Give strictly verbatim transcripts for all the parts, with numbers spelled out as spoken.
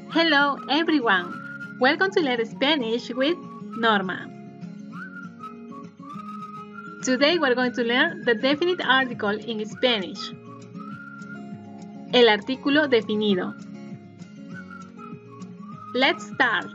Hello everyone! Welcome to Learn Spanish with Norma. Today we're going to learn the definite article in Spanish. El artículo definido. Let's start.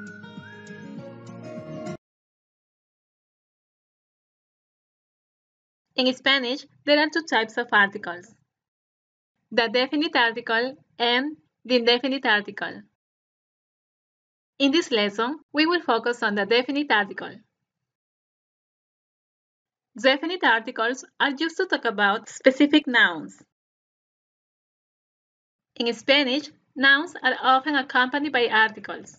In Spanish, there are two types of articles. The definite article and the indefinite article. In this lesson, we will focus on the definite article. Definite articles are used to talk about specific nouns. In Spanish, nouns are often accompanied by articles.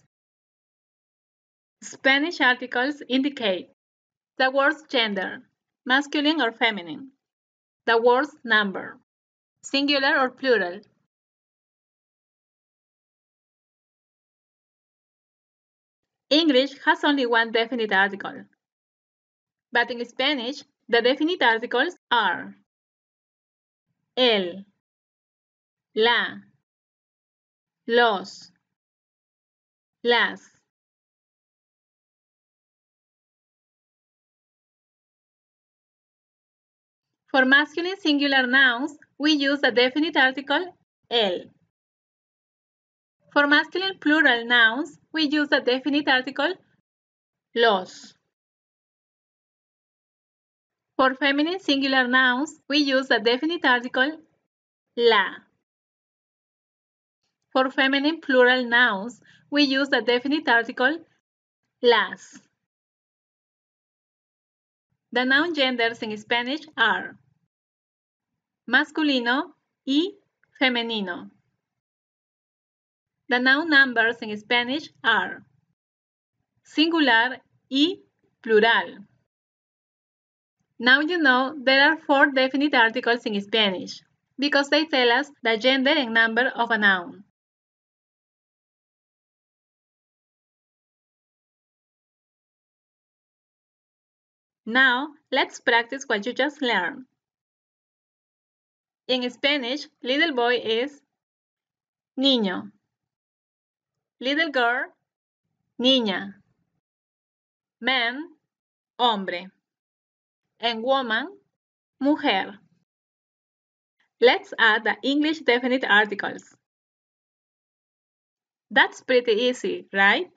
Spanish articles indicate the words gender, masculine or feminine, the words number, singular or plural. English has only one definite article, but in Spanish, the definite articles are el, la, los, las. For masculine singular nouns, we use the definite article el. For masculine plural nouns, we use the definite article los. For feminine singular nouns, we use the definite article la. For feminine plural nouns, we use the definite article las. The noun genders in Spanish are masculino y femenino. The noun numbers in Spanish are singular y plural. Now you know there are four definite articles in Spanish because they tell us the gender and number of a noun. Now, let's practice what you just learned. In Spanish, little boy is niño. Little girl, niña. Man, hombre. And woman, mujer. Let's add the English definite articles. That's pretty easy, right?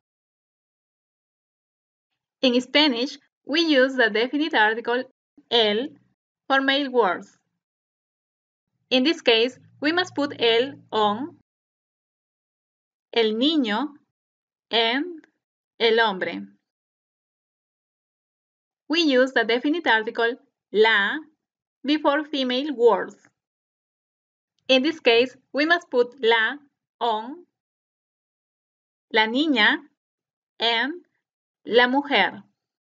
In Spanish, we use the definite article el for male words. In this case, we must put el on el niño and el hombre. We use the definite article la before female words. In this case, we must put la on la niña and la mujer.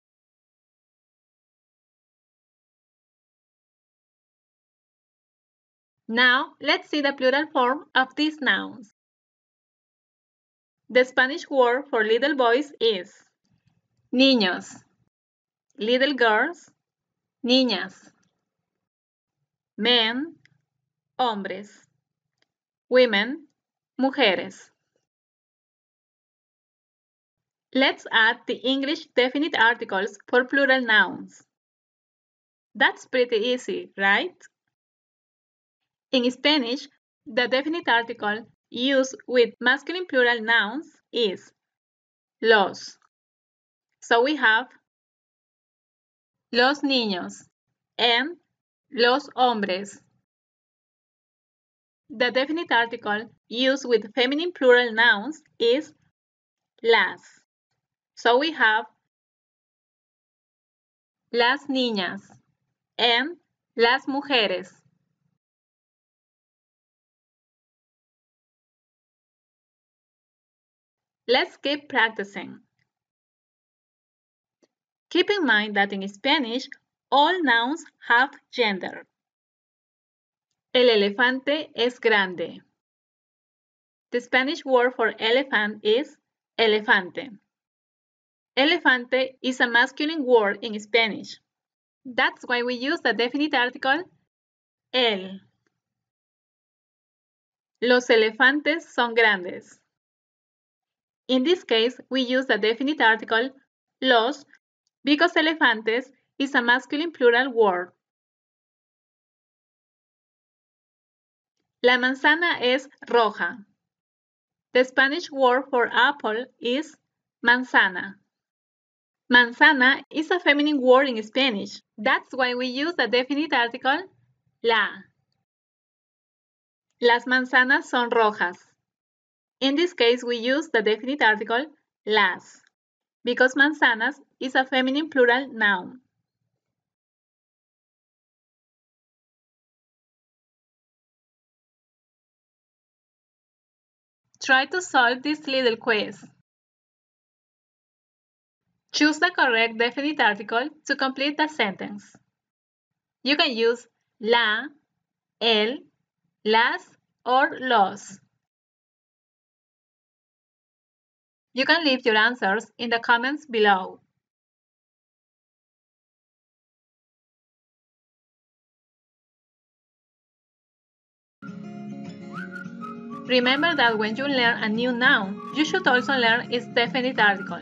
Now, let's see the plural form of these nouns. The Spanish word for little boys is niños, little girls, niñas, men, hombres, women, mujeres. Let's add the English definite articles for plural nouns. That's pretty easy, right? In Spanish, the definite article used with masculine plural nouns is los. So we have los niños and los hombres. The definite article used with feminine plural nouns is las. So we have las niñas and las mujeres. Let's keep practicing. Keep in mind that in Spanish, all nouns have gender. El elefante es grande. The Spanish word for elephant is elefante. Elefante is a masculine word in Spanish. That's why we use the definite article el. Los elefantes son grandes. In this case, we use the definite article los because elefantes is a masculine plural word. La manzana es roja. The Spanish word for apple is manzana. Manzana is a feminine word in Spanish. That's why we use the definite article la. Las manzanas son rojas. In this case, we use the definite article las, because manzanas is a feminine plural noun. Try to solve this little quiz. Choose the correct definite article to complete the sentence. You can use la, el, las, or los. You can leave your answers in the comments below. Remember that when you learn a new noun, you should also learn its definite article.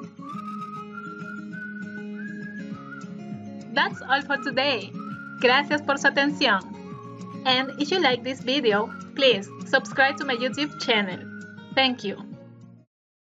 That's all for today. Gracias por su atención. And if you like this video, please subscribe to my YouTube channel. Thank you.